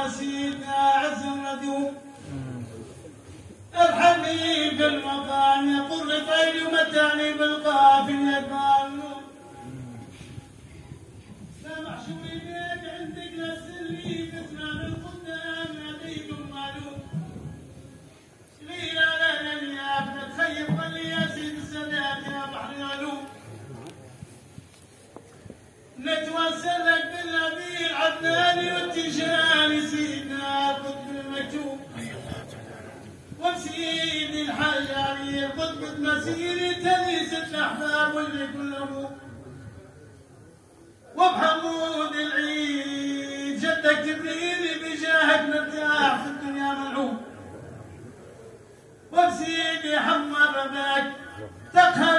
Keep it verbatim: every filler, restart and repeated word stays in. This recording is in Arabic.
يا سيدنا عز الندوم الحبيب المقام يقر طيب متاني بالقاف الندمان سامح شوي بيك عندك للسلي تسمع بالقدام عليكم معلوم لي لا لا لا يا ابن تخيب ظلي يا سيد السادات يا بحر العلوم نتوسل لك بالنبي عدناني والتجاني سيدنا القطب المكتوب وسيد الحجاري القطب مسيري تليست الاحباب واللي كلهم وبحمود العيد جدك تبريني بجاهك مرتاح في الدنيا ملعوب وبسيدي حمر رباك تقهر